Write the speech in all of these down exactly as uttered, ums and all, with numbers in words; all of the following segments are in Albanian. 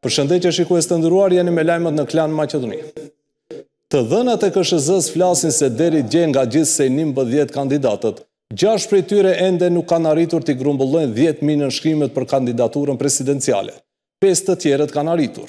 Përshëndetje shikues të nderuar, jeni me lajmet në Klan Maqedoni. Të dhënat e K S Z-s flasin se deri dje nga gjithsej njëmbëdhjetë kandidatët, gjashtë prej tyre ende nuk kanë arritur t'i grumbullojnë dhjetë mijë nënshkrimet për kandidaturën presidenciale. Pesë të tjerët kanë arritur.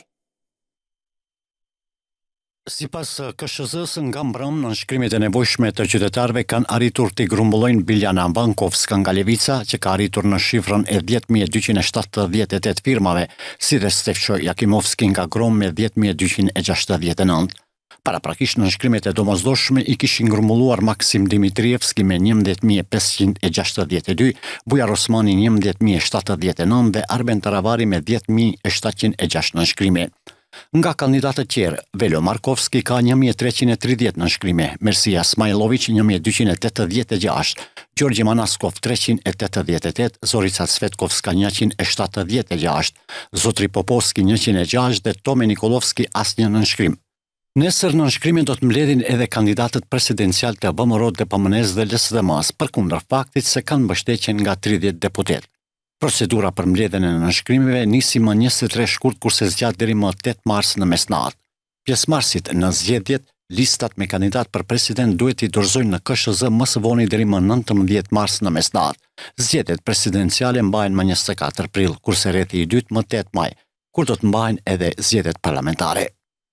Sipas K S Z-s, nga mbrëmë nënshkrimet e nevojshme të qytetarëve kanë arritur t'i grumbullojnë Biljana Bankovska nga Levica, që ka arritur në shifrën e dhjetë mijë dyqind e shtatëdhjetë e tetë firmave, si dhe Stefço Jakimovski nga Grom me dhjetë mijë dyqind e gjashtëdhjetë e nëntë. Paraprakisht nënshkrimet e domosdoshme i kishin grumbulluar Maksim Dimitrievski me njëmbëdhjetë mijë e pesëqind e gjashtëdhjetë e dy, Bujar Osmani njëmbëdhjetë mijë e shtatëdhjetë e nëntë dhe Arben Taravari me dhjetë mijë e shtatëqind e gjashtë nënshkrime. Nga kandidatët tjerë, Velo Markovski ka një mijë e treqind e tridhjetë nënshkrime, Mersia Smajlović një mijë e dyqind e tetëdhjetë e gjashtë, Gjorgji Manaskov treqind e tetëdhjetë e tetë, Zorica Cvetkovska njëqind e shtatëdhjetë e gjashtë, Zotri Popovski njëqind e gjashtë dhe Tome Nikolovski asnjë nënshkrim. Nesër nënshkrimin do të mbledhin edhe kandidatët presidencial të V M R-it dhe P M N-s dhe L S D M-s, përkundër faktit se kanë mbështetjen nga tridhjetë deputet. Procedura për mbledhjen e nënshkrimeve nisi më njëzet e tre shkurt kurse zgjat deri më tetë mars në mesnatë. Pjesëmarrësit në zgjedhjet, listat me kandidat për president duhet i dorëzojnë në K S Z më së voni deri më nëntëmbëdhjetë mars në mesnatë. Zgjedhjet presidenciale mbahen më njëzet e katër prill, kurse rrethi i dytë më tetë maj, kur do të mbahen edhe zgjedhjet parlamentare.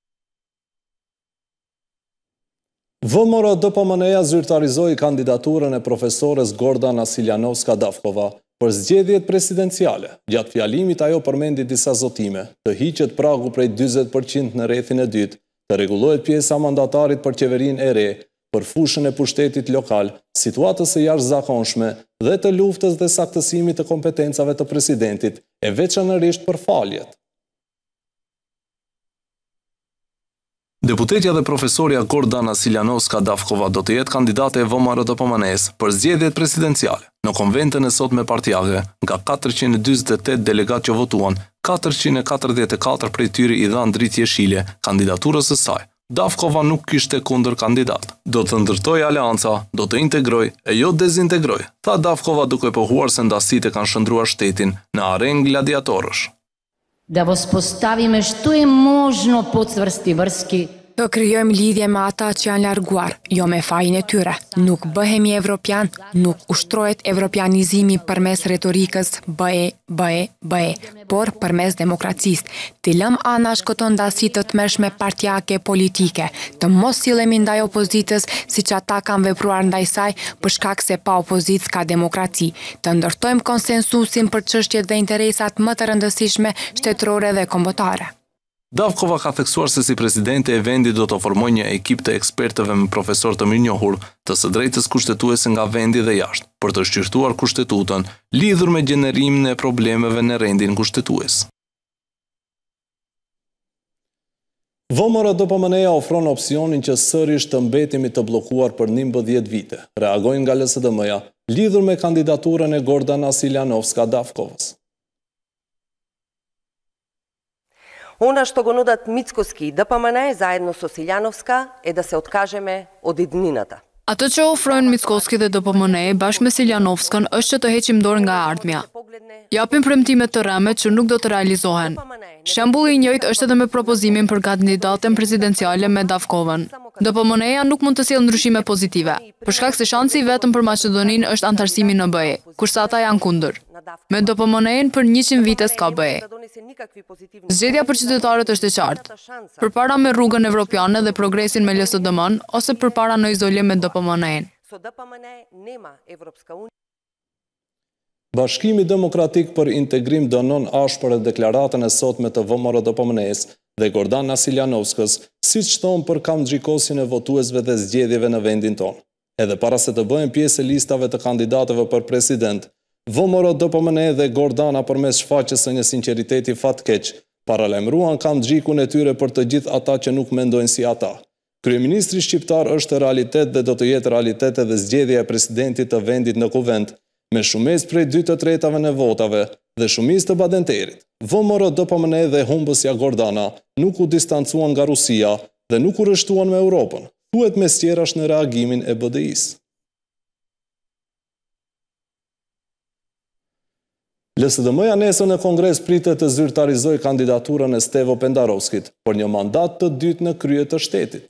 V M R D P M N-ja zyrtarizoi kandidaturën e profesores Gordana Siljanovska Davkova për zgjedhjet presidenciale. Gjatë fjalimit ajo përmendi disa zotime, të hiqet pragu prej dyzet përqind në rrethin e dytë, të rregullohet pjesa mandatarit për qeverinë e re, për fushën e pushtetit lokal, situatës së jashtëzakonshme dhe të luftës dhe saktësimit të kompetencave të presidentit, e veçanërisht për faljet. Deputetja dhe profesorja Gordana Siljanovska Davkova do të jetë kandidate e V M R D P M N-s për zgjedhjet presidenciale. Në konventën e sotme partijake, nga katërqind e dyzet e tetë delegat që votuan, katërqind e katërdhjetë e katër prej tyre i dhanë dritë jeshile kandidaturës së saj. Davkova nuk kishte kundër kandidat. Do të ndërtoj aleanca, do të integroj e jo dezintegroj, tha Davkova duke pohuar se ndasitë kanë shndruar shtetin në arenë gladiatorësh. Da uspostavime što je možno podsvrsti vrski. Të krijojmë lidhje me ata që janë larguar, jo me fajin e tyre. Nuk bëhemi evropian, nuk ushtrohet evropianizimi përmes retorikës bëe, bëe, bëe, por përmes demokracisë. Të lëm anash këto ndasi të tmerrshme partijake politike, të mos sillemi ndaj opozitës siç ata kanë vepruar ndaj saj, për shkak se pa opozicë ka demokraci. Të ndërtojmë konsensusin për çështjet dhe interesat më të rëndësishme shtetërore dhe kombëtare. Davkova ka theksuar se si presidente e vendit do të formojë një ekip të ekspertëve me profesor të mirënjohur, të së drejtës kushtetuese nga vendi dhe jashtë, për të shqyrtuar kushtetutën, lidhur me gjenerimin e problemeve në rendin kushtetues. V M R D P M N-ja ofron opsionin që sërish të mbetemi të bllokuar për njëmbëdhjetë vite. Reagojnë nga L S D M-ja, lidhur me kandidaturën e Gordana Siljanovska Davkovës. Ona što го нудат Мицкоски и D P M N заедно со Силјановска е да се откажеме од иднината. Atë që ofrojnë Mickoski dhe D P M N bashkë me Siljanovskën është që të heqim dorë nga ardhmja. Japim premtime të rëme që nuk do të realizohen. Shembulli i njëjtë është edhe me propozimin për kandidatën presidenciale me Davkovën. D P M N-ja nuk mund të sjellë ndryshime pozitive, për shkak se shansi vetëm për Maqedoninë është antarësimi në B E, kurse ata janë kundër. Me D P M N-n për njëqind vite s'ka B E. Zgjedhja për qytetarët është e qartë. Përpara me rrugën evropiane dhe progresin me L S D M-n ose përpara në izolim me D P M N-n. Bashkimi Demokratik për Integrim dënon ashpër e deklaratën e sotme të V M R D P M N-s dhe Gordana Siljanovskës, siç thonë për kamxhikosin e votuesve dhe zgjedhjeve në vendin tonë. Edhe para se të bëhen pjesë e listave të kandidatëve për president, V M R D P M N dhe Gordana përmes shfaqjes së një sinqeriteti fatkeq, paralajmëruan kamxhikun e tyre për të gjithë ata që nuk mendojnë si ata. Kryeministri shqiptar është realitet dhe do të jetë realitet edhe zgjedhja e presidentit të vendit në kuvent, me shumicë prej dy të tretave në votave dhe shumicë të badenterit. V M R D P M N dhe humbësja Gordana nuk u distancuan nga Rusia dhe nuk u rreshtuan me Europën, thuhet mes tjerash në reagimin e B D I-s. L S D M-ja nesër në Kongres pritet të zyrtarizoj kandidaturën e Stevo Pendarovskit për një mandat të dytë në krye të shtetit.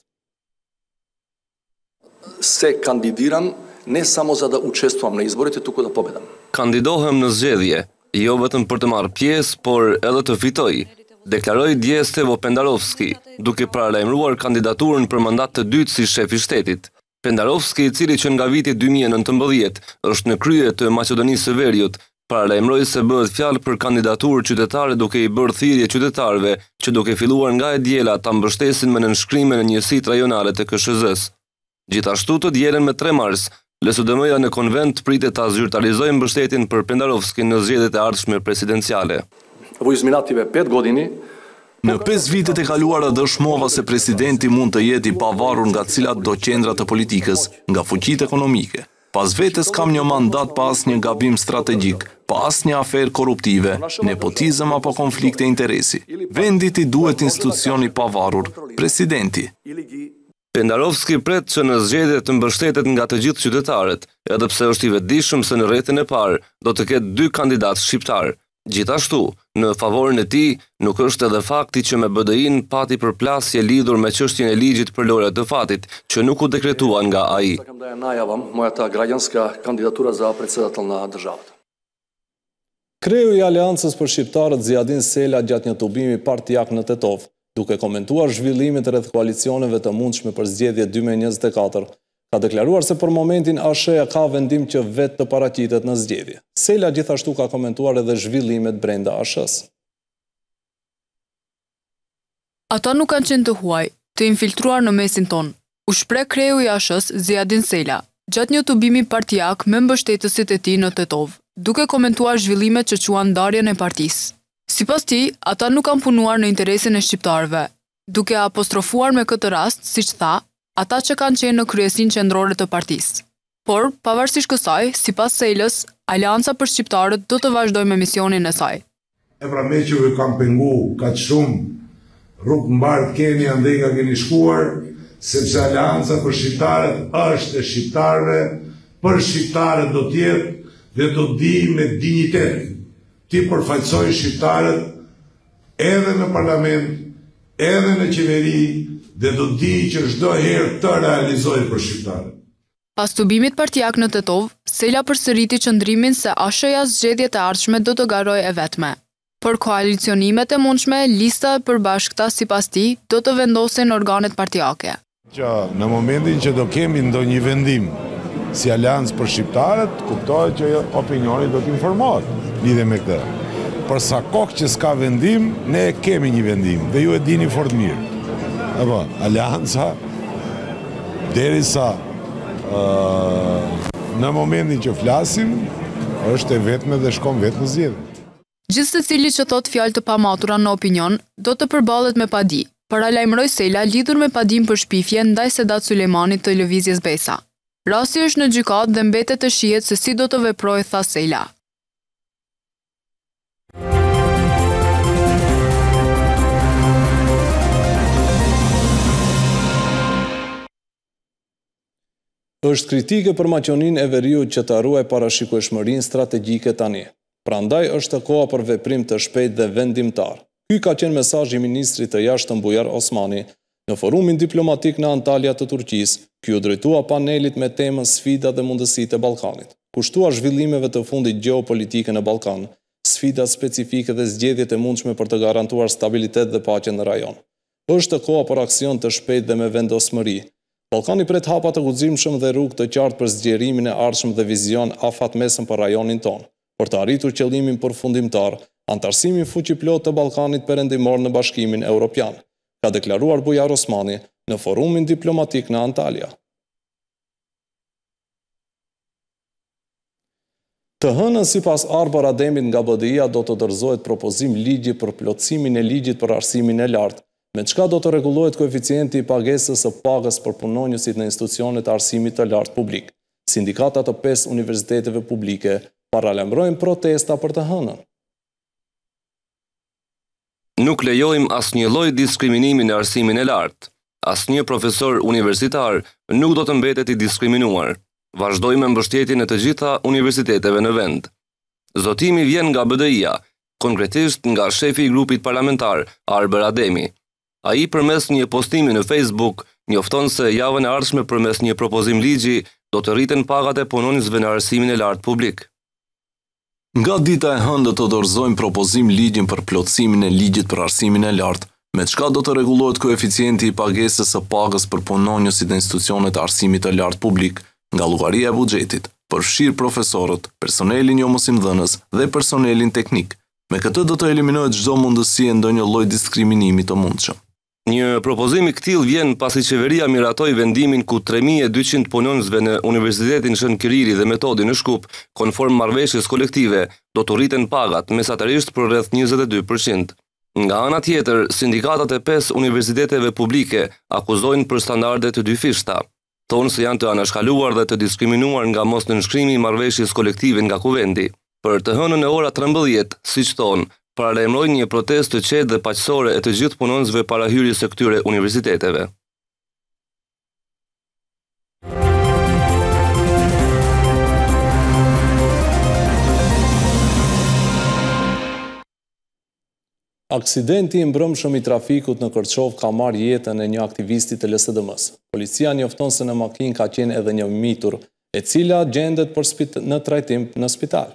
Se kandidiram, ne samo za da učestvuam na izborite tuku da pobedam. Kandidohem në zgjedhje, jo vetëm për të marrë pjesë, por edhe të fitoj, deklaroi dje Stevo Pendarovski, duke paralajmëruar kandidaturën për mandat të dytë si shef i shtetit. Pendarovski, i cili që nga viti dy mijë e nëntëmbëdhjetë është në krye të Maqedonisë së Veriut, paralajmëroi se bëhet fjalë për kandidaturë qytetare duke i bërë thirrje qytetarëve që duke filluar nga e diela ta mbështesin me nënshkrimin e njësitë rajonale të K S Z-s. Gjithashtu të dielën me tre mars, L S D M-ja në konvent pritet ta zyrtarizojë mbështetjen për Pendarovskin në zgjedhjet e ardhshme presidenciale. Vojzminative pet godini. Në pesë vitet e kaluara dëshmova se presidenti mund të jetë i pavarur nga cilat do qendra të politikës, nga fuqitë ekonomike. Pas vetes kam një mandat pa asnjë gabim strategjik, pa asnjë aferë korruptive, nepotizëm apo konflikte interesi. Vendit i duhet institucioni i pavarur, presidenti. Pendarovski pret që në zgjedhje të mbështetet nga të gjithë qytetarët, edhe pse është i vetëdijshëm se në rrethin e parë do të ketë dy kandidatë shqiptar. Gjithashtu, në favorin e tij, nuk është edhe fakti që me B D I-n pati përplasje lidhur me çështjen e ligjit për lojrat të fatit, që nuk u dekretuan nga ai. Kam da najavam moja ta građanska kandidatura za predsjedatelja države. Kreu i Aleancës për Shqiptarët Ziadin Sela gjatë një tubimi partijak në Tetov, duke komentuar zhvillimet rreth koalicioneve të mundshme për zgjedhjet dy mijë e njëzet e katër, ka deklaruar se për momentin A S H-ja ka vendim që vetë të paraqitet në zgjedhje. Sela gjithashtu ka komentuar edhe zhvillimet brenda A S H-s. Ata nuk kanë qenë të huaj, të infiltruar në mesin ton. U shpreh kreu i A S H-s Ziadin Sela, gjatë një tubimi partijak me mbështetësit e tij në Tetov, duke komentuar zhvillimet që quan ndarjen e partisë. Sipas tij, ata nuk kanë punuar në interesin e shqiptarëve, duke apostrofuar me këtë rast, siç tha, ata që kanë qenë në kryesin qendrore të partisë. Por, pavarësisht kësaj, sipas Selës, Aleanca për Shqiptarët do të vazhdojë me misionin e saj. E pra me që ju kam pengu kaq shumë rrugë mbarë keni andej ka keni shkuar, sepse Aleanca për Shqiptarët është e shqiptarëve, për Shqiptarët do tjetë dhe do di me dignitet. Ti përfaqësoj shqiptarët edhe në parlament, edhe në qeveri, dhe do di që çdo herë të realizoj për shqiptarët. Pas tubimit partijak në Tetov, Sela përsëriti qëndrimin se A S H-ja zgjedhjet e ardhshme do të garojë e vetme. Për koalicionimet e mundshme, lista e përbashkëta sipas tij do të vendosin organet partijake. Që në momentin që do kemi ndonjë vendim si Aleancë për Shqiptarët, kuptohet që opinioni do të informohet lidhe me këtë. Për sa kohë që s'ka vendim, ne kemi një vendim dhe ju e dini fort mirë. Apo, Aleanca, derisa uh, në momentin që flasim, është e vetme dhe shkon vetë në zgjedhje. Gjithë secili që thot fjalë të pamatura në opinion, do të përballet me padi. Paralajmëroi Sela lidhur me padin për shpifje ndaj Sedat Sulejmanit të lëvizjes Besa. Rasti është në gjykatë dhe mbetet të shihet se si do të veprojë, tha Sela. Është kritike për maqonin e Veriut që të ruaj parashikueshmërinë strategjike tani. Prandaj është koha për veprim të shpejtë dhe vendimtar. Ky ka qenë mesazhi i ministrit të jashtëm Bujar Osmani në forumin diplomatik në Antalya të Turqisë. Ky u drejtua panelit me temën Sfida dhe mundësitë e Ballkanit. Kushtuar zhvillimeve të fundit gjeopolitike në Ballkan, sfidat specifike dhe zgjedhjet e mundshme për të garantuar stabilitet dhe paqe në rajon. Është koha për aksion të shpejtë dhe me vendosmëri. Ballkani pret hapa të guximshëm dhe rrugë të qartë për zgjerimin e ardhshëm dhe vizion afatmesëm për rajonin tonë. Për të arritur qëllimin përfundimtar, antarësimin fuqiplot të Ballkanit perëndimor në Bashkimin Evropian, ka deklaruar Bujar Osmani në forumin diplomatik në Antalya. Të hënën sipas Arbor Ademit nga B D I-ja do të dorëzohet propozim ligji për plotësimin e ligjit për arsimin e lartë, me çka do të rregullohet koeficienti i pagesës së pagës për punonjësit në institucionet e arsimit të lartë publik. Sindikatat të pesë universiteteve publike paralajmërojnë protesta për të hënën. Nuk lejojmë asnjë lloj diskriminimi në arsimin e lartë. Asnjë profesor universitar nuk do të mbetet i diskriminuar. Vazhdojmë me mbështetjen e të gjitha universiteteve në vend. Zotimi vjen nga B D I-a, konkretisht nga shefi i grupit parlamentar, Arber Ademi. Ai përmes një postimi në Facebook njofton se javën e ardhshme përmes një propozim ligji do të rriten pagat e punonjësve në arsimin e lartë publik. Nga dita e hënë do të dorëzojmë propozim ligjin për plotësimin e ligjit për arsimin e lartë, me çka do të rregullohet koeficienti i pagesës së pagës për punonjësit në institucionet e arsimit të lartë publik nga llogaria e buxhetit, përfshir profesorët, personelin jo mësimdhënës dhe personelin teknik. Me këtë do të eliminohet çdo mundësi e ndonjë lloj diskriminimi të mundshëm. Një propozim i këtillë vjen pasi qeveria miratoi vendimin ku tre mijë e dyqind punonjësve në Universitetin Shën Kirili dhe Metodi në Shkup, konform marrëveshjes kolektive, do të rriten pagat mesatërisht për rreth njëzet e dy përqind. Nga ana tjetër, sindikatat e pesë universiteteve publike akuzojnë për standarde të dyfishta. Thonë se janë të anashkaluar dhe të diskriminuar nga mos nënshkrimi i marrëveshjes kolektive nga kuvendi. Për të hënën e ora trembëdhjetë, siç thonë, paralajmërojnë një protestë të qetë dhe paqësore e të gjithë punonjësve para hyrjes së këtyre universiteteve. Aksidenti i mbrëmshëm i trafikut në Kërçov ka marrë jetën e një aktivisti të L S D M-s. Policia njofton se në makinë ka qenë edhe një mitur, e cila gjendet për në trajtim në spital.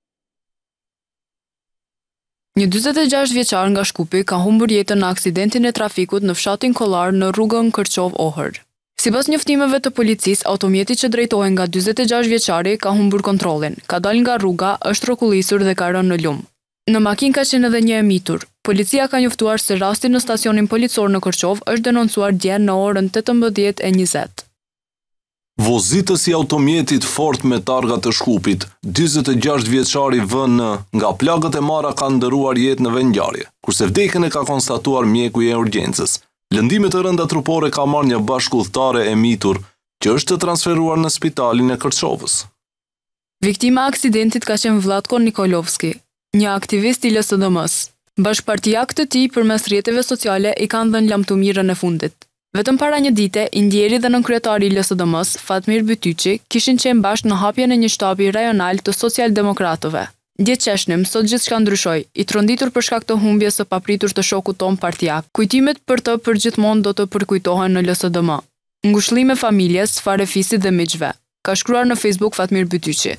Një dyzet e gjashtë vjeçar nga Shkupi ka humbur jetën në aksidentin e trafikut në fshatin Kollar në rrugën Kërçov-Ohër. Sipas njoftimeve të policisë, automjeti që drejtohej nga dyzet e gjashtë vjeçari ka humbur kontrollin, ka dalë nga rruga, është rrokullisur dhe ka rënë në lum. Në makinë ka qenë edhe një emitur. Policia ka njoftuar se rasti në stacionin policor në Kërçov është denoncuar dje në orën tetëmbëdhjetë e njëzet. Vozitësi i automjetit Ford me targa të Shkupit, dyzet e gjashtë vjeçari V N, nga plagët e marra ka ndëruar jetë në vendngjarje, kurse vdekjen e ka konstatuar mjeku i urgjencës. Lëndime të rënda trupore ka marrë një bashkëudhëtare e mitur, që është të transferuar në spitalin e Kërçovës. Viktima e aksidentit ka qenë Vlatko Nikolovski, një aktivist i L S D M-s. Bashkëpartiak të tij përmes rrjeteve sociale i kanë dhënë lamtumirën e fundit. Vetëm para një dite, indjeri dhe nënkryetari i L S D M-s, Fatmir Bytyçi, kishin qenë bashkë në hapjen e një shtabi rajonal të socialdemokratëve. Dje qeshnim, sot gjithçka ndryshoi, i tronditur për shkak të humbjes së papritur të shokut ton partiak. Kujtimet për të përgjithmonë do të përkujtohen në L S D M. Ngushëllime familjes, farefisit dhe miqve, ka shkruar në Facebook Fatmir Bytyçi.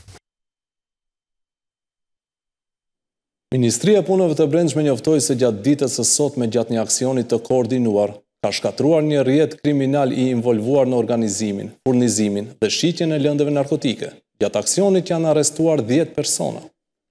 Ministria e Punëve të Brendshme njoftoi se gjatë ditës së sotme gjatë një aksioni të koordinuar, ka shkatruar një rrjet kriminal i involvuar në organizimin, furnizimin dhe shitjen e lëndëve narkotike. Gjatë aksionit janë arrestuar dhjetë persona.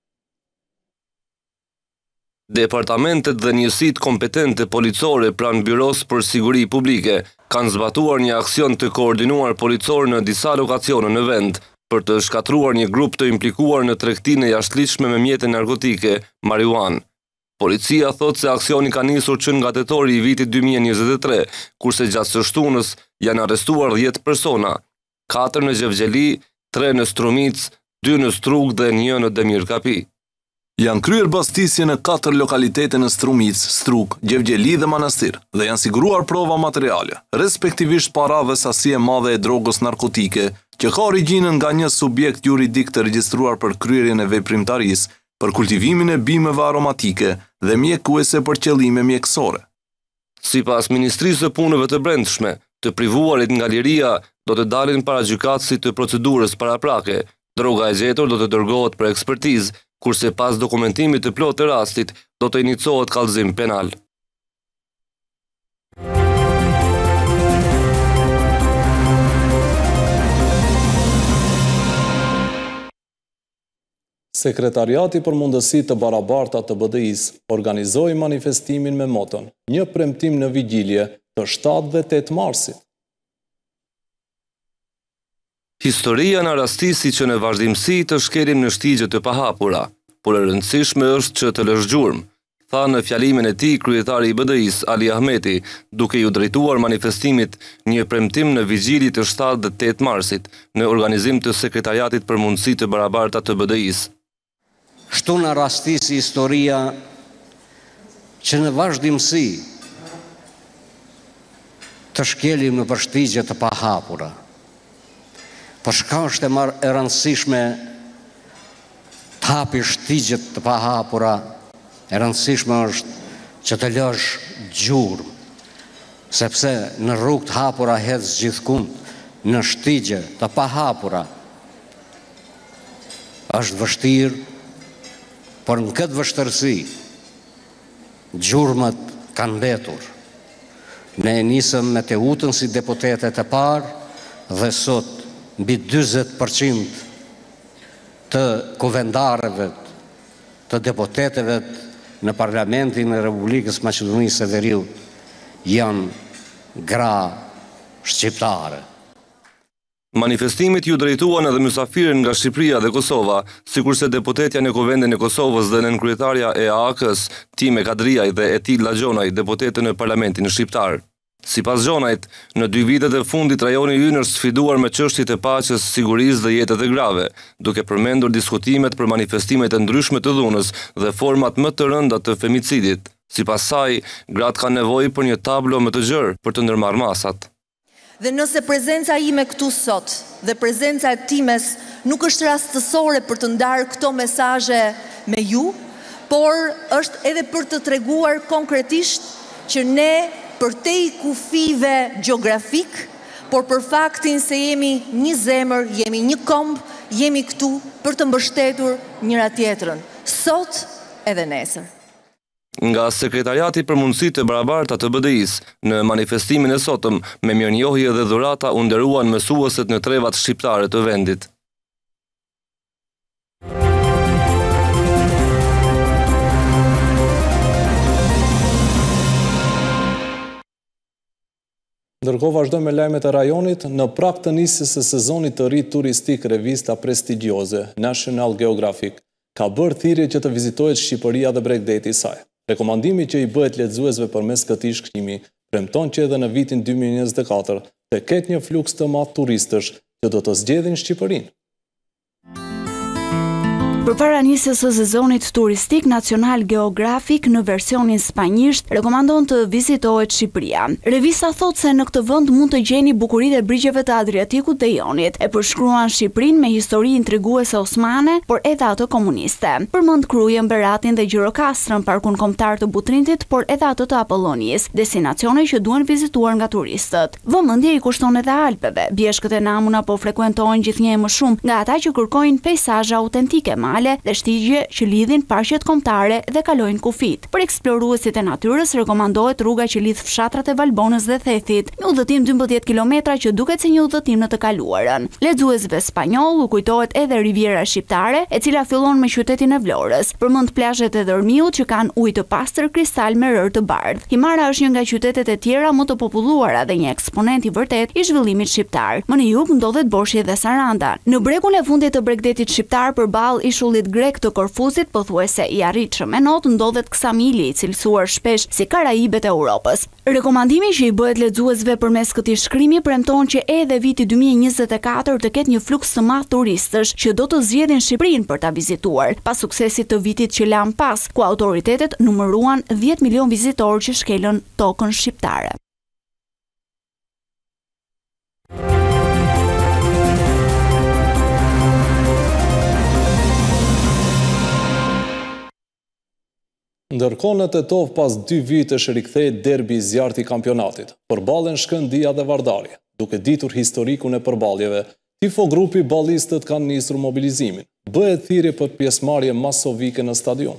Departamentet dhe njësitë kompetente policore pranë Byros për Siguri Publike kanë zbatuar një aksion të koordinuar policor në disa lokacione në vend për të shkatruar një grup të implikuar në tregtinë e jashtëligjshme me mjete narkotike, marijuan. Policia thot se aksioni ka nisur që nga tetori i vitit dy mijë e njëzet e tre, kurse gjatë së shtunës janë arrestuar dhjetë persona, katër në Gjevgjeli, tre në Strumic, dy në Strug dhe një në Demir Kapi. Janë kryer bastisje në katër lokalitete në Strumic, Strug, Gjevgjeli dhe Manastir dhe janë siguruar prova materiale, respektivisht para dhe sasi e madhe e drogës narkotike, që ka origjinën nga një subjekt juridik të regjistruar për kryerjen e veprimtarisë, për kultivimin e bimeve aromatike dhe mjekuese për qëllime mjekësore. Sipas Ministrisë së Punëve të Brendshme, të privuarit nga liria do të dalin para gjykatësit të procedurës paraprake. Droga e gjetur do të dërgohet për ekspertizë, kurse pas dokumentimit të plotë të rastit do të inicohet kallëzim penal. Sekretariati për mundësi të barabarta të B D I-s organizoi manifestimin me moton një premtim në vigjilje të shtatë dhe tetë marsit. Historia na rastisi që në vazhdimsi të shkelim në shtigje të pahapura, por e rëndësishme është që të lësh gjurmë, tha në fjalimin e tij kryetari i B D I-s Ali Ahmeti, duke ju drejtuar manifestimit një premtim në vigjilje të shtatë dhe tetë marsit në organizim të Sekretariatit për mundësi të barabarta të B D I-s. Kështu në rastisi historia që në vazhdimsi të shkelim në përshtigje të pahapura. Për shka është e marë e rëndësishme të hapi shtigjet të pahapura, e rëndësishme është që të lësh gjurmë, sepse në rrugë të hapura hedh gjithkund, në shtigje të pahapura është vështirë, por në këtë vështërsi gjurmët kanë mbetur. Ne e nisëm me Teutën si deputetet e parë dhe sot mbi dyzet përqind të kuvendarëve, të deputeteve në Parlamentin e Republikës Maqedonisë së Veriut janë gra shqiptare. Manifestimit ju drejtuan edhe mysafirën nga Shqipëria dhe Kosova, sikurse deputetja në Kuvendin e Kosovës dhe nënkryetaria e A A K-s, Time Kadriaj dhe Etila Gjonaj, deputete në Parlamentin Shqiptar. Sipas Gjonajt, në dy vitet e fundit rajoni ynë është sfiduar me çështjet e paqes, sigurisë dhe jetës e grave, duke përmendur diskutimet për manifestimet e ndryshme të dhunës dhe format më të rënda të femicidit. Sipas saj, gratë kanë nevojë për një tablo më të gjerë për të ndërmarrë masat. Dhe nëse prezenca ime këtu sot dhe prezenca e Times nuk është rastësore për të ndarë këto mesazhe me ju, por është edhe për të treguar konkretisht që ne për te i kufive geografik, por për faktin se jemi një zemër, jemi një komb, jemi këtu për të mbështetur njëra tjetrën, sot edhe nesër. Nga Sekretariati për Mundësitë të Barabarta të B D I-s, në manifestimin e sotëm, me mirënjohje dhe dhurata u nderuan mësuesit në trevat shqiptare të vendit. Ndërkohë vazhdojmë me lajmet e rajonit, në prag të nisjes së sezonit të ri turistik, revista prestigjioze National Geographic ka bërë thirrje që të vizitohet Shqipëria dhe Bregdeti i saj. Rekomandimi që i bëhet lexuesve përmes këtij shkrimi premton që edhe në vitin dy mijë e njëzet e katër të ketë një fluks të madh turistësh që do të zgjedhin Shqipërinë. Përpara nisjes së sezonit turistik, National Geographic në versionin spanjisht rekomandon të vizitohet Shqipëria. Revista thot se në këtë vend mund të gjeni bukuritë e brigjeve të Adriatikut dhe Jonit. E përshkruan Shqipërinë me histori intriguese osmane, por edhe ato komuniste. Përmend Krujën, Beratin dhe Gjirokastrën, parkun kombëtar të Butrintit, por edhe ato të Apollonisë, destinacione që duhen vizituar nga turistët. Vëmendje i kushton edhe Alpeve. Bjeshkët e Namuna po frekuentohen gjithnjë më shumë nga ata që kërkojnë peizazhe autentike dhe shtigje që lidhin parqet kombëtare dhe kalojnë kufit. Për eksploruesit e natyrës rekomandohet rruga që lidh fshatrat e Valbonës dhe Thethit, një udhëtim dymbëdhjetë kilometra që duket si një udhëtim në të kaluarën. Lexuesve spanjoll u kujtohet edhe Riviera shqiptare, e cila fillon me qytetin e Vlorës. Përmend plazhet e Dërmiut që kanë ujë të pastër kristal me rër të bardhë. Himara është një nga qytetet e tjera më të populluara dhe një eksponent i vërtet i zhvillimit shqiptar. Më në jug ndodhet Borshi dhe Saranda. Në bregun e fundit të Bregdetit shqiptar përballë ishullit grek të Korfuzit, pothuajse i arritshëm e not, ndodhet Ksamili, i cilësuar shpesh si Karaibet e Europës. Rekomandimi që i bëhet lexuesve përmes këtij shkrimi premton që edhe viti dy mijë e njëzet e katër të ketë një fluks të madh turistësh që do të zgjedhin Shqipërinë për ta vizituar, pas suksesit të vitit që lan pas, ku autoritetet numëruan dhjetë milion vizitorë që shkelën tokën shqiptare. Ndërkohë në Tetov pas dy vitesh rikthehet derbi i zjarrt i kampionatit. Përballen Shkëndia dhe Vardari. Duke ditur historikun e përballjeve, tifo grupi ballistët kanë nisur mobilizimin. Bëhet thirrje për pjesëmarrje masovike në stadion.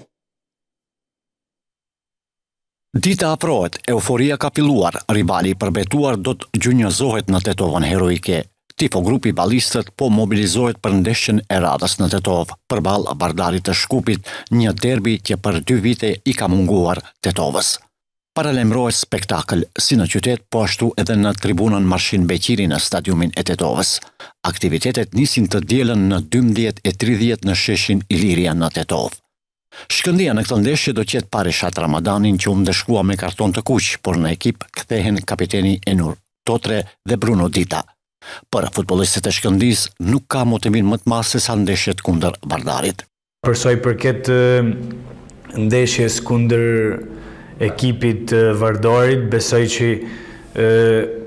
Dita afrohet, euforia ka filluar, rivali i përbetuar do të gjunjëzohet në Tetovën heroike. Tifo grupi ballistët po mobilizohet për ndeshjen e radhës në Tetov, përballë Vardarit të Shkupit, një derbi që për dy vite i ka munguar Tetovës. Paralajmërohet spektakël si në qytet, po ashtu edhe në tribunën Marshin Beqiri në stadiumin e Tetovës. Aktivitetet nisin të dielën në dymbëdhjetë e tridhjetë në sheshin Iliria në Tetov. Shkëndia në këtë ndeshje do qetë pareshat Ramadanin që u ndeshkua me karton të kuq, por në ekip kthehen kapiteni Enur Totre dhe Bruno Dita. Për futbollistët e Shkëndis nuk ka motivin më të madh se sa ndeshjet kundër Vardarit. Për sa i përket ndeshjes kundër ekipit Vardarit, besoj që e,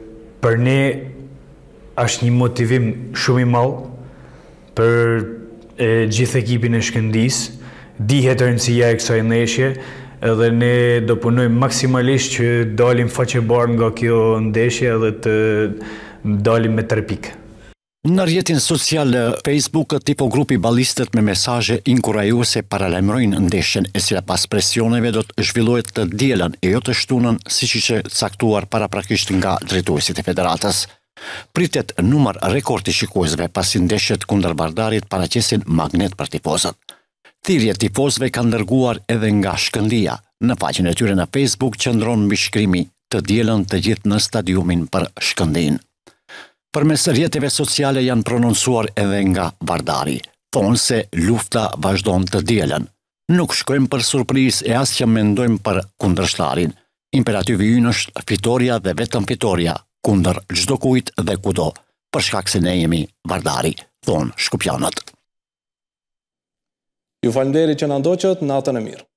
për ne është një motivim shumë i madh për e gjithë ekipin e Shkëndis, dihet rëndësia e kësaj ndeshje, edhe ne do punojmë maksimalisht që dalim faqebar nga kjo ndeshje edhe të dalim me tre pikë. Në rrjetin social Facebook, tipo grupi ballistët me mesazhe inkurajuese paralajmërojnë ndeshjen e cila pas presioneve do të zhvillohet të dielën e jo të shtunën, siç ishte caktuar paraprakisht nga drejtuesit e federatës. Pritet numër rekord i shikuesve pasi ndeshjet kundër Vardarit paraqesin magnet për tifozët. Thirrje tifozëve kanë dërguar edhe nga Shkëndia. Në faqen e tyre në Facebook qëndron mbi shkrimi të dielën të gjithë në stadiumin për Shkëndin. Përmes rrjeteve sociale janë prononcuar edhe nga Vardari. Thonë se lufta vazhdon të dielën. Nuk shkojmë për surprizë e as që mendojmë për kundërshtarin. Imperativi ynë është fitoria dhe vetëm fitoria kundër çdo kujt dhe kudo, për shkak se ne jemi Vardari, thonë shkupianët. Ju falenderoj që na ndoqët, natën e mirë.